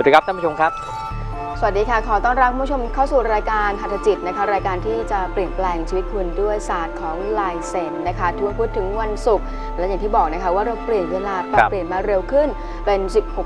วัสดีครับท่านผู้ชมครับสวัสดีค่ะขอต้อนรับผู้ชมเข้าสู่รายการหัตถจิตนะคะรายการที่จะเปลี่ยนแปลงชีวิตคุณด้วยศาสตร์ของลายเซ็นนะคะทุกวันพุธถึงวันศุกร์และอย่างที่บอกนะคะว่าเราเปลี่ยนเวลาปรับเปลี่ยนมาเร็วขึ้นเป็น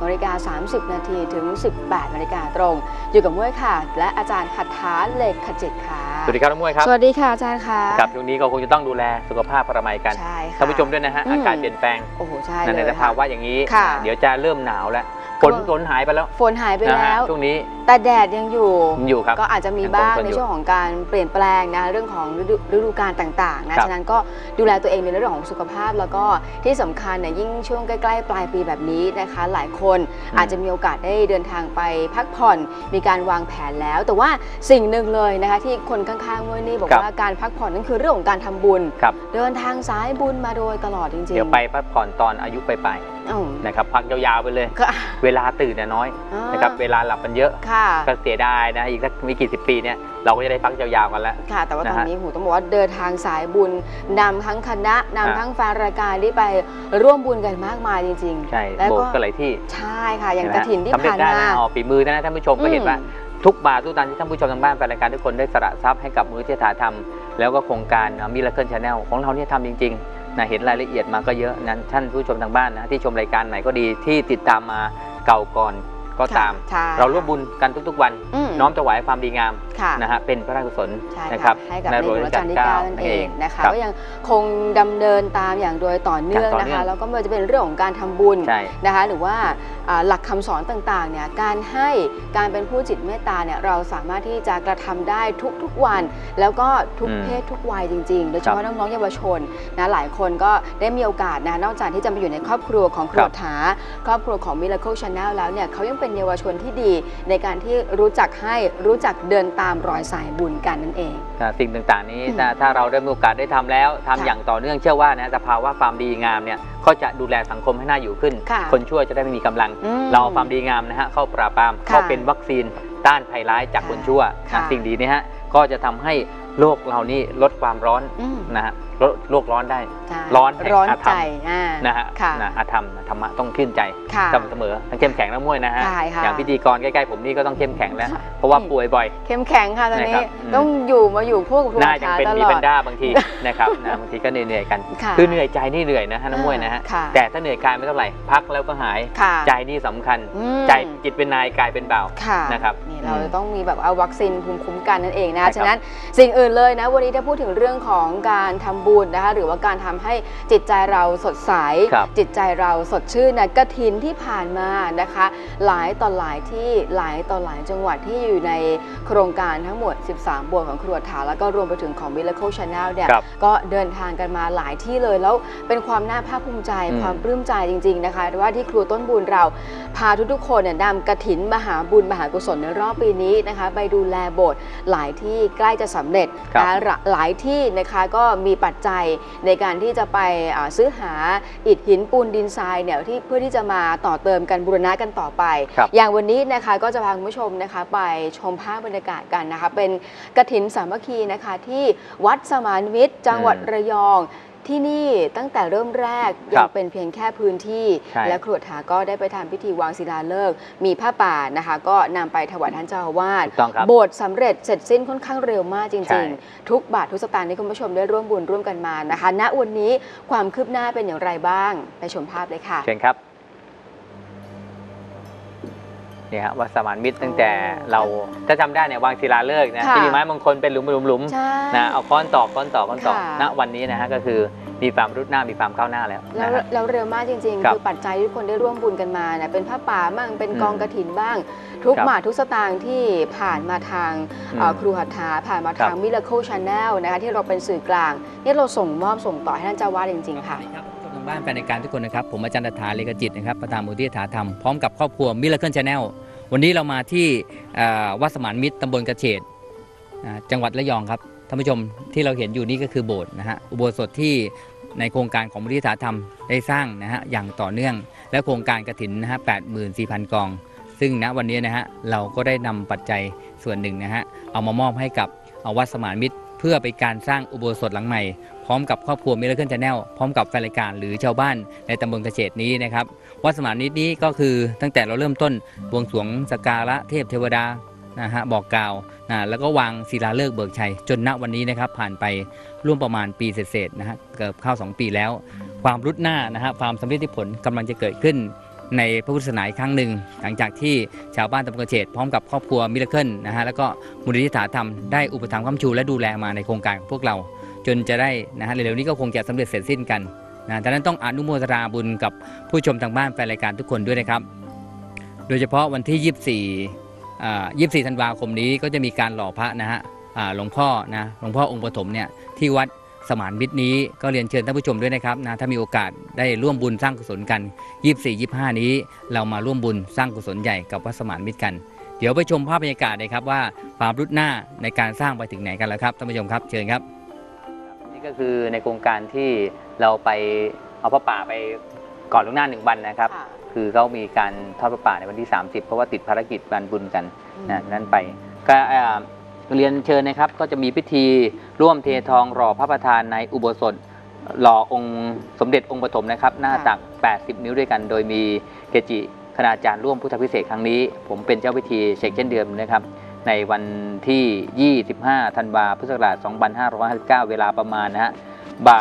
16:30 นาทีถึง 18 นาฬิกาตรงอยู่กับมุ้ยค่ะและอาจารย์หัตถาเลขขจิตค่ะสวัสดีครับน้องมุ้ยครับสวัสดีค่ะอาจารย์ค่ะครับช่วงนี้ก็คงจะต้องดูแลสุขภาพพระมัยกันท่านผู้ชมด้วยนะฮะอากาศเปลี่ยนแปลงโอ้โหใช่ในสภาวะอย่างนี้เดี๋ยวจะเริ่มหนาวแล้วฝนหายไปแล้วฝนหายไปแล้วช่วงนี้แต่แดดยังอยู่ครับก็อาจจะมีบ้างในช่วงของการเปลี่ยนแปลงนะเรื่องของฤดูกาลต่างๆนะฉะนั้นก็ดูแลตัวเองในเรื่องของสุขภาพแล้วก็ที่สำคัญเนี่ยยิ่งช่วงใกล้ๆปลายปีแบบนี้นะคะหลายคนอาจจะมีโอกาสได้เดินทางไปพักผ่อนมีการวางแผนแล้วแต่ว่าสิ่งหนึ่งเลยนะคะที่คนข้างๆเมื่อนี้บอกว่าการพักผ่อนนั่นคือเรื่องของการทำบุญเดินทางสายบุญมาโดยตลอดจริงๆเดี๋ยวไปพักผ่อนตอนอายุไปนะครับพักยาวๆไปเลยเวลาตื่นน้อยนะครับเวลาหลับมันเยอะก็เสียดายนะอีกสักไม่กี่สิบปีเนี่ยเราก็จะได้พักยาวๆกันแล้วค่ะแต่ว่าตอนนี้ต้องบอกว่าเดินทางสายบุญนำทั้งคณะนำทั้งแฟนรายการที่ไปร่วมบุญกันมากมายจริงๆใช่โบสถ์ก็หลายที่ใช่ค่ะอย่างกฐินที่ผ่านมาฝีมือนะท่านผู้ชมก็เห็นว่าทุกบาททุกตังค์ที่ท่านผู้ชมทางบ้านแฟนรายการทุกคนได้สละทรัพย์ให้กับมูลนิธิธรรมแล้วก็โครงการมิราเคิลชาแนลของเราเนี่ยทำจริงๆนะเห็นรายละเอียดมาก็เยอะนั้นท่านผู้ชมทางบ้านนะที่ชมรายการไหนก็ดีที่ติดตามมาเก่าก่อนก็ตามเราร่วมบุญกันทุกๆวันน้อมถวายความดีงามนะฮะเป็นพระราชกุศลนะครับในหลวงรัชกาลที่ 9 นั่นเองนะคะก็ยังคงดำเนินตามอย่างโดยต่อเนื่องนะคะแล้วก็ไม่ว่าจะเป็นเรื่องของการทำบุญนะคะหรือว่าหลักคำสอนต่างๆเนี่ยการให้การเป็นผู้จิตเมตตาเนี่ยเราสามารถที่จะกระทำได้ทุกๆวันแล้วก็ทุกเพศทุกวัยจริงๆโดยเฉพาะน้องๆเยาวชนนะหลายคนก็ได้มีโอกาสนะนอกจากที่จะมาอยู่ในครอบครัวของครูถาครอบครัวของ Miracle Channel แล้วเนี่ยเขายังเป็นเยาวชนที่ดีในการที่รู้จักให้รู้จักเดินตามรอยสายบุญกันนั่นเองสิ่งต่างๆนี้ถ้าเราได้มีโอกาสได้ทำแล้วทำอย่างต่อเนื่องเชื่อว่านะสภาวะความดีงามเนี่ยก็จะดูแลสังคมให้น่าอยู่ขึ้นคนชั่วจะได้ไม่มีกำลังเราความดีงามนะฮะเข้าปราบปรามเข้าเป็นวัคซีนต้านภัยร้ายจากคนชั่วสิ่งดีนี่ฮะก็จะทำให้โลกเรานี่ลดความร้อนนะฮะโลกร้อนได้ร้อนใจนะฮะอาธรรมธรรมะต้องขึ้นใจเสมอต้องเข้มแข็งนะมุ้ยนะฮะอย่างพิธีกรใกล้ๆผมนี่ก็ต้องเข้มแข็งแล้วเพราะว่าป่วยบ่อยเข้มแข็งค่ะตอนนี้ต้องอยู่พวกครูน่าจะเป็นมีเป็นด้าบางทีนะครับบางทีก็เหนื่อยกันคือเหนื่อยใจนี่เหนื่อยนะฮะน้ำมุ้ยนะฮะแต่ถ้าเหนื่อยกายไม่เท่าไหร่พักแล้วก็หายใจนี่สำคัญใจจิตเป็นนายกายเป็นบ่าวนะครับนี่เราต้องมีแบบเอาวัคซีนภูมิคุ้มกันนั่นเองนะฉะนั้นสิ่งอื่นเลยนะวันนี้ถ้าพูดถึงเรื่องของการทำบุญนะคะหรือว่าการทำให้จิตใจเราสดใสจิตใจเราสดชื่นนะกฐินที่ผ่านมานะคะหลายต่อหลายที่หลายต่อหลายจังหวัดที่อยู่ในโครงการทั้งหมด13 โบสถ์ของครูถาแล้วก็รวมไปถึงของ Miracle Channel เนี่ยก็เดินทางกันมาหลายที่เลยแล้วเป็นความน่าภาคภูมิใจความปลื้มใจจริงๆนะคะว่าที่ครูต้นบุญเราพาทุกๆคนเนี่ยนำกฐินมหาบุญมหากุศลในรอบปีนี้นะคะไปดูแลโบสถ์หลายที่ใกล้จะสำเร็จหลายที่นะคะก็มีปัจจัยในการที่จะไปซื้อหาอิฐหินปูนดินทรายเนี่ยเพื่อที่จะมาต่อเติมกันบูรณะกันต่อไปอย่างวันนี้นะคะก็จะพาคุณผู้ชมนะคะไปชมภาพบรรยากาศกันนะคะเป็นกฐินสามัคคีนะคะที่วัดสมานมิตรจังหวัดระยองที่นี่ตั้งแต่เริ่มแรกยังเป็นเพียงแค่พื้นที่และครูถาก็ได้ไปทำพิธีวางศิลาฤกษ์มีผ้าป่านะคะก็นำไปถวายท่านเจ้าอาวาสโบสถ์สำเร็จเสร็จสิ้นค่อนข้างเร็วมากจริงๆทุกบาททุกสตางค์ที่คุณผู้ชมได้ร่วมบุญร่วมกันมานะคะณวันนี้ความคืบหน้าเป็นอย่างไรบ้างไปชมภาพเลยค่ะเชิญครับนี่ฮะวัดสมานมิตรตั้งแต่เราถ้าจำได้เนี่ยวางศิลาฤกษ์นะที่มีไม้มงคลเป็นหลุมๆนะเอาค้อนตอกณวันนี้นะฮะก็คือมีความรุดหน้ามีความก้าวหน้าแล้วเร็วมากจริงๆคือปัจจัยที่คนได้ร่วมบุญกันมาเนี่ยเป็นผ้าป่าบ้างเป็นกองกฐินบ้างทุกบาททุกสตางค์ที่ผ่านมาทางครูหัตถาผ่านมาทาง Miracle Channel นะคะที่เราเป็นสื่อกลางนี่เราส่งต่อให้ท่านเจ้าวาดจริงๆค่ะทางบ้านแฟนรายการทุกคนนะครับผมอาจารย์หัตถาเลขจิตนะครับประธานมูลนิธิถาธรรมพร้อมกับครอบครัว Miracle Channel วันนี้เรามาที่วัดสมานมิตรตำบลกระเฉดจังหวัดระยองครับท่านผู้ชมที่เราเห็นอยู่นี่ก็คือโบสถ์นะฮะอุโบสถที่ในโครงการของมูลนิธิถาธรรมได้สร้างนะฮะอย่างต่อเนื่องและโครงการกฐินนะฮะ 84,000 กองซึ่งณวันนี้นะฮะเราก็ได้นำปัจจัยส่วนหนึ่งนะฮะเอามามอบให้กับวัดสมานมิตรเพื่อเป็นการสร้างอุโบสถหลังใหม่พร้อมกับครอบครัวมิราเคิล Channel พร้อมกับแฟนรายการหรือชาวบ้านในตำบลกระเฉดนี้นะครับวัดสมานมิตรนี้ก็คือตั้งแต่เราเริ่มต้นบวงสรวงสักการะเทพเทวดานะฮะบอกกล่าวแล้วก็วางศิลาฤกษ์เบิกชัยจนณวันนี้นะครับผ่านไปร่วมประมาณปีเศษๆนะฮะเกือบเข้า2 ปีแล้วความรุดหน้านะฮะความสำเร็จผลกำลังจะเกิดขึ้นในพระพุทธศาสนาอีกครั้งหนึ่งหลังจากที่ชาวบ้านตำบลกระเฉดพร้อมกับครอบครัวมิราเคิลนะฮะแล้วก็มูลนิธิถาธรรมได้อุปถัมภ์ค้ำชูและดูแลมาในโครงการของพวกเราจนจะได้นะฮะเร็วๆนี้ก็คงจะสำเร็จเสร็จสิ้นกันนะดังนั้นต้องอนุโมทนาบุญกับผู้ชมทางบ้านแฟนรายการทุกคนด้วยนะครับโดยเฉพาะวันที่24 ธันวาคมนี้ก็จะมีการหล่อพระนะฮะหลวงพ่อองค์ปฐมเนี่ยที่วัดสมานมิตรนี้ก็เรียนเชิญท่านผู้ชมด้วยนะครับนะถ้ามีโอกาสได้ร่วมบุญสร้างกุศลกัน24-25นี้เรามาร่วมบุญสร้างกุศลใหญ่กับวัดสมานมิตรกันเดี๋ยวไปชมภาพบรรยากาศเลยครับว่าความรุดหน้าในการสร้างไปถึงไหนกันแล้วครับท่านผู้ชมครับเชิญครับนี่ก็คือในโครงการที่เราไปเอาพระป่าไปก่อนล่วงหน้า1 วันนะครับคือเขามีการทอดพระป่าในวันที่30เพราะว่าติดภารกิจงานบุญกันนั้นไปก็เรียนเชิญนะครับก็จะมีพิธีร่วมเททองหล่อพระประธานในอุโบสถหล่อองค์สมเด็จองค์ปฐมนะครับหน้าตัก80 นิ้วด้วยกันโดยมีเกจิคณาจารย์ร่วมพุทธพิเศษครั้งนี้ผมเป็นเจ้าพิธีเสกเช่นเดิมนะครับในวันที่ 25 ธันวาคม พุทธศักราช 2559 เวลาประมาณนะฮะบ่าย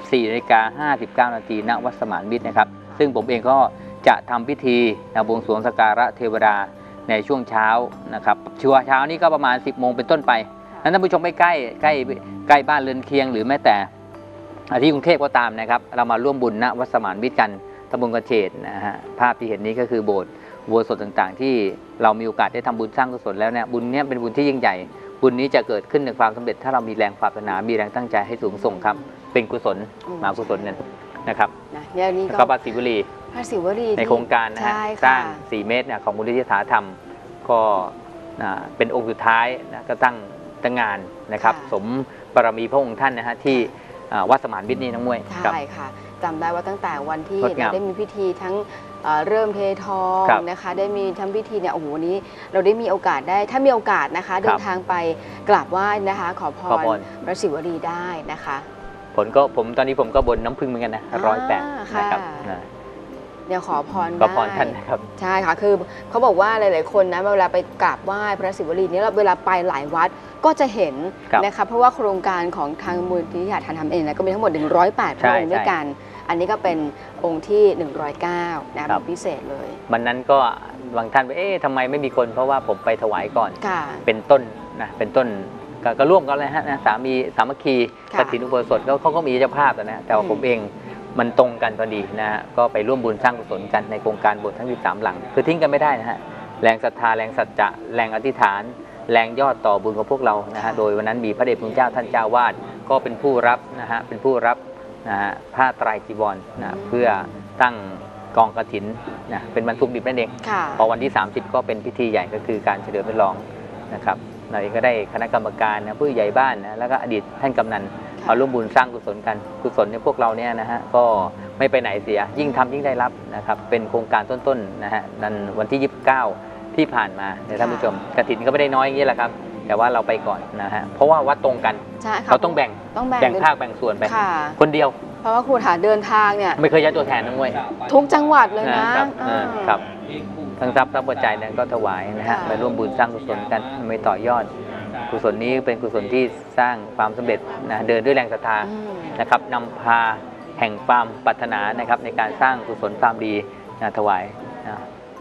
14:59 นาทีณวัดสมานมิตรนะครับซึ่งผมเองก็จะทำพิธีบวงสรวงสักการะเทวดาในช่วงเช้านะครับช่วงเช้านี้ก็ประมาณ 10 โมงเป็นต้นไปนั้นท่านผู้ชมไม่ใกล้บ้านเรือนเคียงหรือแม้แต่ที่กรุงเทพก็ตามนะครับเรามาร่วมบุญณวัดสมานมิตรกันตำบลกระเฉดนะฮะภาพที่เห็นนี้ก็คือโบสถ์อุโบสถต่างๆที่เรามีโอกาสได้ทำบุญสร้างกุศลแล้วเนี่ยบุญนี้เป็นบุญที่ยิ่งใหญ่บุญนี้จะเกิดขึ้นในความสำเร็จถ้าเรามีแรงปรารถนามีแรงตั้งใจให้สูงส่งครับเป็นกุศลมหากุศลนั่นนะครับแล้วก็พระศิวลีในโครงการนะฮะสร้าง4 เมตรของมูลนิธิถาธรรมก็เป็นองค์สุดท้ายนะก็ตั้งงานนะครับสมบารมีพระองค์ท่านนะฮะที่วัดสมานมิตรนี่น้องมวยใช่ค่ะจำได้ว่าตั้งแต่วันที่เราได้มีพิธีทั้งเริ่มเททองนะคะได้มีทำพิธีเนี่ยโอ้โหนี้เราได้มีโอกาสได้ถ้ามีโอกาสนะคะเดินทางไปกราบไหว้นะคะขอพรพระศิวลีได้นะคะผมตอนนี้ผมก็บนน้ำพึ่งเหมือนกันนะ108นะครับเดี๋ยวขอพรท่านนะครับใช่ค่ะคือเขาบอกว่าหลายๆคนนะเวลาไปกราบไหว้พระศิวลีนี้เวลาไปหลายวัดก็จะเห็นนะคะเพราะว่าโครงการของทางมูลนิธิถาธรรมเองนะก็มีทั้งหมด108 พระองค์ด้วยกันอันนี้ก็เป็นองค์ที่109นะพิเศษเลยวันนั้นก็บางท่านไปทำไมไม่มีคนเพราะว่าผมไปถวายก่อนเป็นต้นนะเป็นต้นก็ร่วมกันเลยฮะนะสามัคคีกฐินอุโบสถเขาก็มีเจ้าภาพนะแต่ว่าผมเองมันตรงกันพอดีนะฮะก็ไปร่วมบุญสร้างกุศลกันในโครงการโบสถ์ทั้ง13 หลังคือทิ้งกันไม่ได้นะฮะแรงศรัทธาแรงสัจจะแรงอธิษฐานแรงยอดต่อบุญของพวกเรานะฮะโดยวันนั้นมีพระเดชพระคุณเจ้าท่านเจ้าวาดก็เป็นผู้รับนะฮะเป็นผู้รับนะฮะผ้าไตรจีวรนะเพื่อตั้งกองกฐินนะเป็นวันศุกร์ดิบนั่นเองพอวันที่30ก็เป็นพิธีใหญ่ก็คือการเฉลิมฉลองนะครับเราเองก็ได้คณะกรรมการนะผู้ใหญ่บ้านนะแล้วก็อดีตท่านกำนันเอาร่วมบุญสร้างกุศลกันกุศลในพวกเราเนี่ยนะฮะก็ไม่ไปไหนเสียยิ่งทำยิ่งได้รับนะครับเป็นโครงการต้นๆนะฮะนั้นวันที่29ที่ผ่านมาท่านผู้ชมกฐินก็ไม่ได้น้อยอย่างนี้แหละครับแต่ว่าเราไปก่อนนะฮะเพราะว่าวัดตรงกันเราต้องแบ่งภาคแบ่งส่วนไปคนเดียวเพราะว่าครูถาเดินทางเนี่ยไม่เคยย้ายตัวแทนนะมวยทุกจังหวัดเลยนะครับทั้งทรัพย์ทั้งปัจจัยนั้นก็ถวายนะฮะไปร่วมบุญสร้างกุศลกันไม่ต่อยอดกุศลนี้เป็นกุศลที่สร้างความสำเร็จนะเดินด้วยแรงศรัทธานะครับนำพาแห่งความปรารถนานะครับในการสร้างกุศลความดีถวายนะ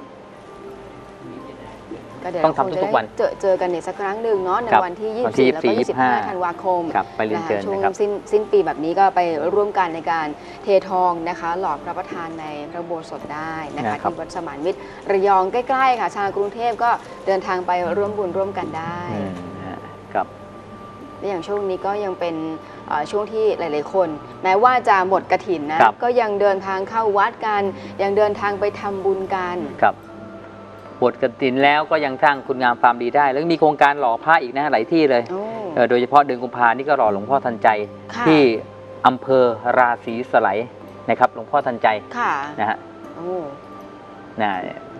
ต้องทำทุกวันเจอกันในสักครั้งหนึ่งเนาะในวันที่24แล้วก็25 ธันวาคมช่วงสิ้นปีแบบนี้ก็ไปร่วมกันในการเททองนะคะหล่อพระประธานในพระอุโบสถได้นะคะที่วัดสมานมิตรระยองใกล้ๆค่ะชาวกรุงเทพก็เดินทางไปร่วมบุญร่วมกันได้ครับและอย่างช่วงนี้ก็ยังเป็นช่วงที่หลายๆคนแม้ว่าจะหมดกฐินนะก็ยังเดินทางเข้าวัดกันยังเดินทางไปทำบุญกันบวชกฐินแล้วก็ยังสร้างคุณงามความดีได้แล้วมีโครงการหล่อพระอีกนะหลายที่เลยโดยเฉพาะเดือนกุมภานี่ก็หล่อหลวงพ่อทันใจที่อำเภอราศีสไลนะครับหลวงพ่อทันใจนะฮะ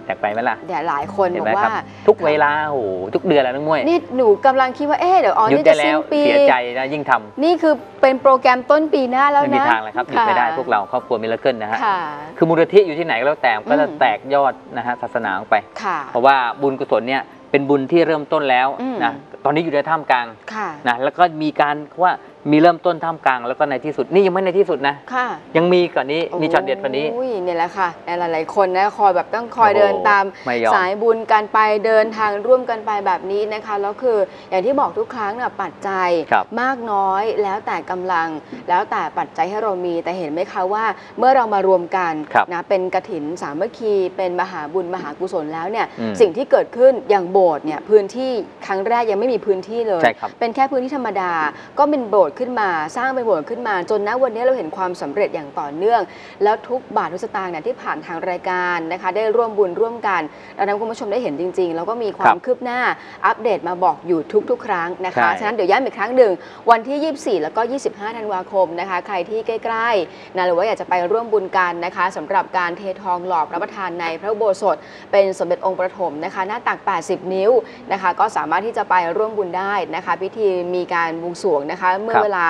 อยากไปไหมล่ะเดี๋ยวหลายคนบอกว่าทุกเวลาโอ้โหทุกเดือนแล้วน้องมวยนี่หนูกำลังคิดว่าเดี๋ยวนี่จะสิ้นปีเสียใจนะยิ่งทำนี่คือเป็นโปรแกรมต้นปีหน้าแล้วนะไม่มีทางเลยครับหยุดไม่ได้พวกเราครอบครัวมิราเคิลนะฮะคือมูลนิธิอยู่ที่ไหนก็แล้วแต่ก็จะแตกยอดนะฮะศาสนาออกไปเพราะว่าบุญกุศลเนี่ยเป็นบุญที่เริ่มต้นแล้วนะตอนนี้อยู่ในท่ามกลางนะแล้วก็มีการว่ามีเริ่มต้นท่ามกลางแล้วก็ในที่สุดนี่ยังไม่ในที่สุดนะยังมีก่อนนี้มีช็อตเด็ดกว่านี้นี่แหละค่ะหลายๆคนนะคอยแบบต้องคอยเดินตามสายบุญกันไปเดินทางร่วมกันไปแบบนี้นะคะแล้วคืออย่างที่บอกทุกครั้งนะปัจจัยมากน้อยแล้วแต่กำลังแล้วแต่ปัจจัยให้เรามีแต่เห็นไหมคะว่าเมื่อเรามารวมกันนะเป็นกฐินสามัคคีเป็นมหาบุญมหากุศลแล้วเนี่ยสิ่งที่เกิดขึ้นอย่างโบสถ์เนี่ยพื้นที่ครั้งแรกยังไม่มีพื้นที่เลยเป็นแค่พื้นที่ธรรมดาก็เป็นโบสถ์ขึ้นมาสร้างเป็นโบสถ์ขึ้นมาจนณวันนี้เราเห็นความสำเร็จอย่างต่อเนื่องแล้วทุกบาททุกสตางค์เนี่ยที่ผ่านทางรายการนะคะได้ร่วมบุญร่วมกันเรานำคุณผู้ชมได้เห็นจริงๆแล้วก็มีความคืบหน้าอัปเดตมาบอกอยู่ทุกๆครั้งนะคะฉะนั้นเดี๋ยวย้ำอีกครั้งหนึ่งวันที่24แล้วก็25ธันวาคมนะคะใครที่ใกล้ๆนะหรือว่าอยากจะไปร่วมบุญกันนะคะสำหรับการเททองหล่อพระประธานในพระอุโบสถเป็นสมเด็จองค์ประถมนะคะหน้าตัก80นิ้วนะคะก็สามารถที่จะไปร่วมบุญได้นะคะพิธีมีการบวงสรวงนะคะเมื่อเวลา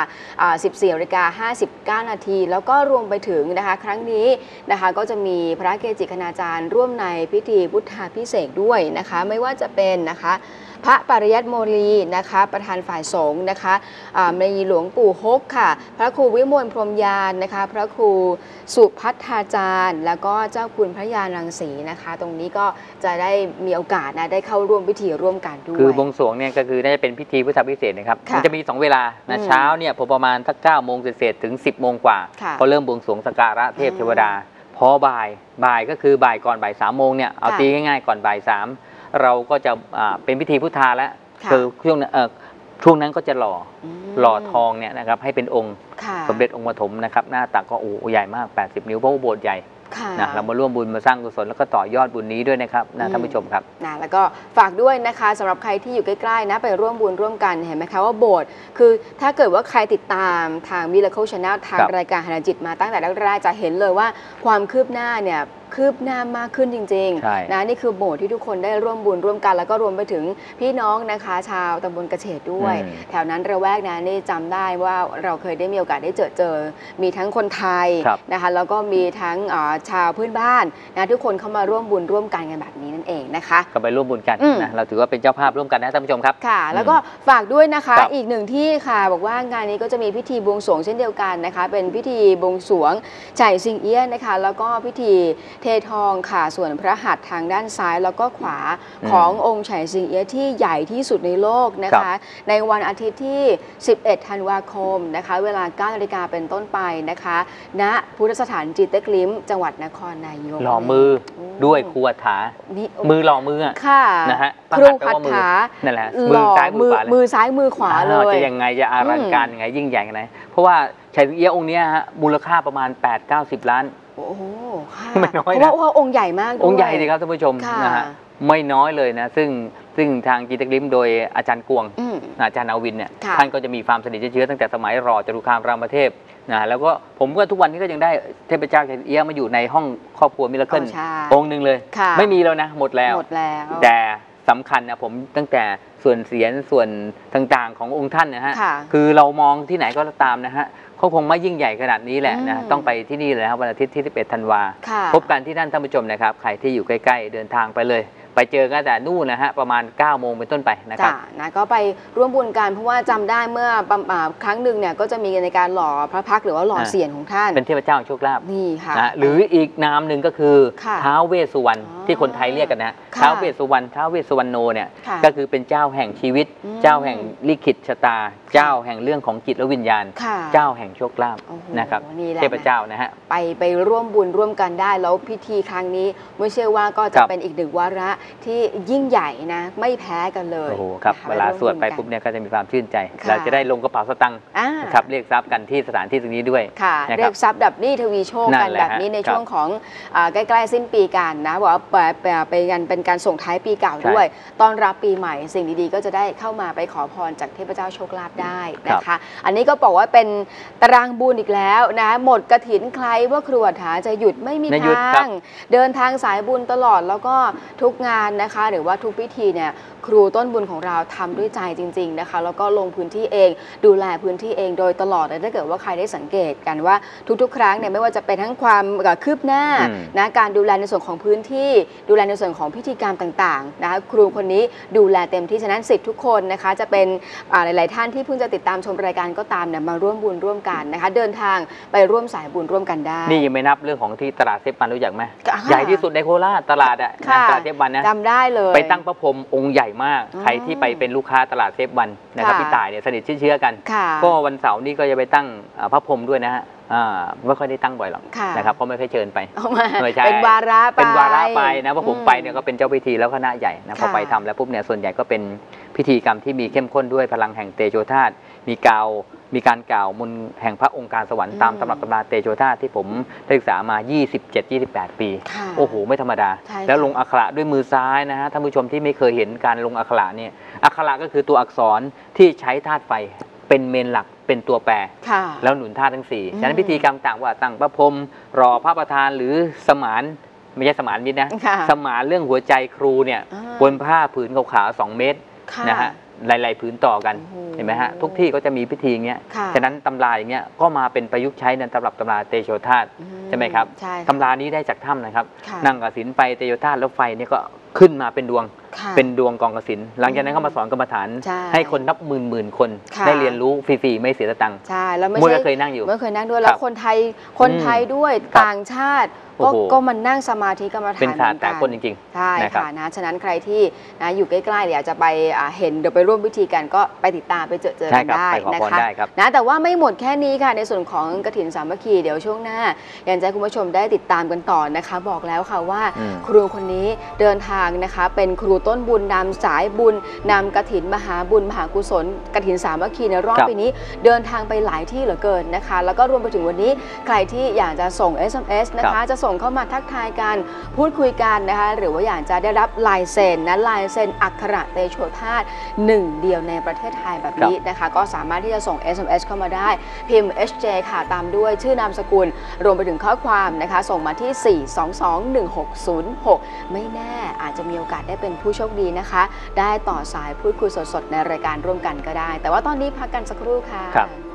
14:59 นาทีแล้วก็รวมไปถึงนะคะครั้งนี้นะคะก็จะมีพระเกจิคณาจารย์ร่วมในพิธีพุทธาภิเษกด้วยนะคะไม่ว่าจะเป็นนะคะพระปริยัติโมลีนะคะประธานฝ่ายสงฆ์นะคะมีหลวงปู่ฮกค่ะพระครูวิมลพรหมยานนะคะพระครูสุพัฒนาจารย์แล้วก็เจ้าคุณพระยารังสีนะคะตรงนี้ก็จะได้มีโอกาสนะได้เข้าร่วมพิธีร่วมกันด้วยคือบวงสรวงเนี่ยก็คือน่าจะเป็นพิธีพุทธาภิเษกนะครับมันจะมี2เวลานะเช้าเนี่ยประมาณสัก9 โมงเศษถึง10 โมงกว่าพอเริ่มบวงสรวงสักการะเทพเทวดาพอบ่ายก็คือบ่ายก่อนบ่าย3 โมงเนี่ยเอาตีง่ายๆก่อนบ่าย3เราก็จะเป็นพิธีพุทธาแล้วคือช่วงนั้นก็จะหล่อทองเนี่ยนะครับให้เป็นองค์สมเด็จองค์ปฐมนะครับหน้าตักก็ใหญ่มาก80 นิ้วเพราะว่าโบสถ์ใหญ่นะเรามาร่วมบุญมาสร้างกุศลแล้วก็ต่อยอดบุญนี้ด้วยนะครับนะท่านผู้ชมครับนะแล้วก็ฝากด้วยนะคะสำหรับใครที่อยู่ใกล้ๆนะไปร่วมบุญร่วมกันเห็นไหมคะว่าโบสถ์คือถ้าเกิดว่าใครติดตามทาง Miracle Channel ทางรายการหาจิตมาตั้งแต่แรกๆจะเห็นเลยว่าความคืบหน้าเนี่ยคืบหน้ามากขึ้นจริงๆนะนี่คือโบสถ์ที่ทุกคนได้ร่วมบุญร่วมกันแล้วก็รวมไปถึงพี่น้องนะคะชาวตำบลกระเฉดด้วยแถวนั้นระแวกนั้นนี่จำได้ว่าเราเคยได้มีโอกาสได้เจอมีทั้งคนไทยนะคะแล้วก็มีทั้งชาวพื้นบ้านนะทุกคนเข้ามาร่วมบุญร่วมกันแบบนี้นั่นเองนะคะก็ไปร่วมบุญกันนะเราถือว่าเป็นเจ้าภาพร่วมกันนะท่านผู้ชมครับค่ะแล้วก็ฝากด้วยนะคะอีกหนึ่งที่ค่ะบอกว่างานนี้ก็จะมีพิธีบวงสรวงเช่นเดียวกันนะคะเป็นพิธีบวงสรวงไฉซิงเอี้ยนนะคะแล้วก็พิธีเททองค่ะส่วนพระหัตถ์ทางด้านซ้ายแล้วก็ขวาขององค์ไฉซิงเอี้ยที่ใหญ่ที่สุดในโลกนะคะในวันอาทิตย์ที่11ธันวาคมนะคะเวลา 9 นาฬิกาเป็นต้นไปนะคะณพุทธสถานจิตเต็กลิ้มจังหวัดนครนายกหล่อมือด้วยครูอัฏฐามือหล่อมือค่ะนะฮะครูอัฏฐานั่นแหละมือซ้ายมือขวาเลยจะยังไงจะอลังการยังไงยิ่งใหญ่ยังไงเพราะว่าไฉซิงเอี้ยองค์นี้ฮะมูลค่าประมาณ 8-90 ล้านโอ้โหไม่น้อยนะเพราะว่าองค์ใหญ่มากองค์ใหญ่เลยครับท่านผู้ชมนะฮะไม่น้อยเลยนะซึ่งทางจิตเต็กลิ้มโดยอาจารย์กวงอาจารย์นาวินเนี่ยท่านก็จะมีความสนิทเชื้อตั้งแต่สมัยรอจตุคามรามเทพนะแล้วก็ผมก็ทุกวันนี้ก็ยังได้เทพเจ้าไฉซิงเอี้ยมาอยู่ในห้องครอบครัวมิราเคิลองค์หนึ่งเลยไม่มีแล้วนะหมดแล้วแต่สำคัญนะผมตั้งแต่ส่วนเสียรส่วนต่างๆขององค์ท่านนะฮะคือเรามองที่ไหนก็ตามนะฮะเขาคงไม่ยิ่งใหญ่ขนาดนี้แหละนะต้องไปที่นี่เลยครับวันอาทิตย์ที่11ธันวาพบกันที่นั่นท่านผู้ชมนะครับใครที่อยู่ใกล้ๆเดินทางไปเลยไปเจอกันแต่นู่นนะฮะประมาณ9 โมงเป็นต้นไปนะครับนะก็ไปร่วมบุญกันเพราะว่าจำได้เมื่อครั้งหนึ่งเนี่ยก็จะมีในการหล่อพระพักตร์หรือว่าหล่อเสียรของท่านเป็นเทพเจ้าโชคลาภนี่ค่ะหรืออีกนามหนึ่งก็คือท้าวเวสสุวรรณที่คนไทยเรียกกันนะท้าวเวสสุวรรณท้าวเวสสุวรรณโนเนี่ยก็คือเป็นเจ้าแห่งชีวิตเจ้าแห่งลิขิตชะตาเจ้าแห่งเรื่องของจิตและวิญญาณเจ้าแห่งโชคลาภนะครับเทพเจ้านะฮะไปร่วมบุญร่วมกันได้แล้วพิธีครั้งนี้ไม่เชื่อว่าก็จะเป็นอีกหนึ่งวาระที่ยิ่งใหญ่นะไม่แพ้กันเลยโอ้โหครับเวลาสวดไปปุ๊บเนี่ยก็จะมีความชื่นใจเราจะได้ลงกระเป๋าสตังค์ครับเรียกทรัพย์กันที่สถานที่ตรงนี้ด้วยค่ะเรียกทรัพย์ดับหนี้ทวีโชคกันแบบนี้ในช่วงของใกล้ๆสิ้นปีกันนะบอกว่าเป็นการส่งท้ายปีเก่าด้วยต้อนรับปีใหม่สิ่งดีๆก็จะได้เข้ามาไปขอพรจากเทพเจ้าโชคลาภได้นะคะอันนี้ก็บอกว่าเป็นตารางบุญอีกแล้วนะหมดกฐินใครว่าครูอัฏฐาจะหยุดไม่มีทางเดินทางสายบุญตลอดแล้วก็ทุกงานนะคะหรือว่าทุกพิธีเนี่ยครูต้นบุญของเราทำด้วยใจจริงๆนะคะแล้วก็ลงพื้นที่เองดูแลพื้นที่เองโดยตลอดเลยถ้าเกิดว่าใครได้สังเกตกันว่าทุกๆครั้งเนี่ยไม่ว่าจะเป็นทั้งความคืบหน้านะการดูแลในส่วนของพื้นที่ดูแลในส่วนของพิธีกรรมต่างๆนะคะครูคนนี้ดูแลเต็มที่ฉะนั้นศิษย์ทุกคนนะคะจะเป็นหลายๆท่านที่เพิ่งจะติดตามชมรายการก็ตามเนี่ยมาร่วมบุญร่วมกันนะคะเดินทางไปร่วมสายบุญร่วมกันได้นี่ยังไม่นับเรื่องของที่ตลาดเซฟวันรู้จักไหมใหญ่ที่สุดในโคราชตลาดตลาดเซฟวันนะจำได้เลยไปตั้งพระพรหมองค์ใหญ่มากใครที่ไปเป็นลูกค้าตลาดเซฟวันนะครับพี่ต่ายเนี่ยสนิทเชื่อกันก็วันเสาร์นี้ก็จะไปตั้งพระพรหมด้วยนะฮะไม่ค่อยได้ตั้งบ่อยหรอกนะครับเพราะไม่ค่อยเชิญไปไม่ใช่เป็นวาระไปนะเพราะผมไปเนี่ยก็เป็นเจ้าพิธีแล้วคณะใหญ่นะพอไปทำแล้วปุ๊บเนี่ยส่วนใหญ่ก็เป็นพิธีกรรมที่มีเข้มข้นด้วยพลังแห่งเตโชธาตุมีการกล่าวมนต์แห่งพระองค์การสวรรค์ตามตำรับตำราเตโชธาตุที่ผมได้ศึกษามา 27-28 ปีโอ้โหไม่ธรรมดาแล้วลงอักขระด้วยมือซ้ายนะฮะท่านผู้ชมที่ไม่เคยเห็นการลงอักขระเนี่ยอักขระก็คือตัวอักษรที่ใช้ธาตุไฟเป็นเมนหลักเป็นตัวแปรแล้วหนุนธาตุทั้ง4ฉะนั้นพิธีกรรมต่างว่าตั้งพระพรหมรอพระประธานหรือสมานไม่ใช่สมานมิตรนะสมานเรื่องหัวใจครูเนี่ยบนผ้าผืนขาวๆ2 เมตรนะฮะหลายๆผืนต่อกันเห็นไหมฮะทุกที่ก็จะมีพิธีอย่างเงี้ยฉะนั้นตำราอย่างเงี้ยก็มาเป็นประยุกต์ใช้ในตำรับตำราเตโชธาตุใช่ไหมครับตำรานี้ได้จากถ้ำนะครับนั่งกสิณไปเตโชธาตุแล้วไฟเนี่ยก็ขึ้นมาเป็นดวงกองกสิณหลังจากนั้นเขามาสอนกรรมฐานให้คนนับหมื่นคนได้เรียนรู้ฟรีๆไม่เสียตังค์ใช่แล้วไม่เคยนั่งอยู่ไม่เคยนั่งด้วยแล้วคนไทยด้วยต่างชาติก็มันนั่งสมาธิกรรมฐานเป็นศาสตร์แต่คนจริงๆใช่ค่ะนะฉะนั้นใครที่อยู่ใกล้ๆเดี๋ยวจะไปเห็นเดี๋ยวไปร่วมพิธีกันก็ไปติดตามไปเจอกันได้นะคะนะแต่ว่าไม่หมดแค่นี้ค่ะในส่วนของกฐินสามัคคีเดี๋ยวช่วงหน้าอยากให้คุณผู้ชมได้ติดตามกันต่อนะคะบอกแล้วค่ะว่าครูคนนี้เดินทางนะคะเป็นครูต้นบุญนำสายบุญนำกฐินมหาบุญมหากุศลกฐินสามัคคีในรอบปีนี้เดินทางไปหลายที่เหลือเกินนะคะแล้วก็รวมไปถึงวันนี้ใครที่อยากจะส่ง SMS นะคะจะส่งเข้ามาทักทายกันพูดคุยกันนะคะหรือว่าอยากจะได้รับลายเซ็นนะลายเซ็นอักขระเตโชธาตุ1 เดียวในประเทศไทยแบบนี้นะคะก็สามารถที่จะส่ง SMS เข้ามาได้พิมพ์ HJ ค่ะตามด้วยชื่อนามสกุลรวมไปถึงข้อความนะคะส่งมาที่ 4221606 ไม่แน่อาจจะมีโอกาสได้เป็นผู้โชคดีนะคะได้ต่อสายพูดคุยสดๆในรายการร่วมกันก็ได้แต่ว่าตอนนี้พักกันสักครู่ค่ะ